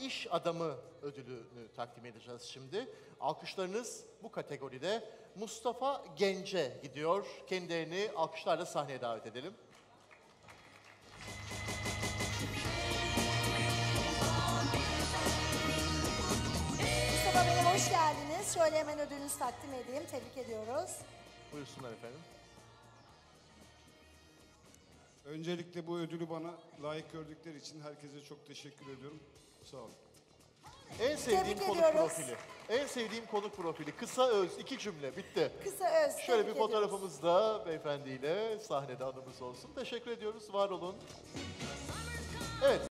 İş Adamı ödülünü takdim edeceğiz şimdi. Alkışlarınız bu kategoride Mustafa Gence gidiyor. Kendilerini alkışlarla sahneye davet edelim. Mustafa Bey hoş geldiniz. Şöyle hemen ödülünüzü takdim edeyim. Tebrik ediyoruz. Buyursunlar efendim. Öncelikle bu ödülü bana layık gördükleri için herkese çok teşekkür ediyorum. Sağ olun. En sevdiğim Tebrik konuk ediyoruz. profili. En sevdiğim konuk profili. Kısa öz, 2 cümle. Bitti. Kısa öz. Şöyle bir tebrik ediyoruz. fotoğrafımız da beyefendiyle sahnede anımız olsun. Teşekkür ediyoruz. Var olun. Evet.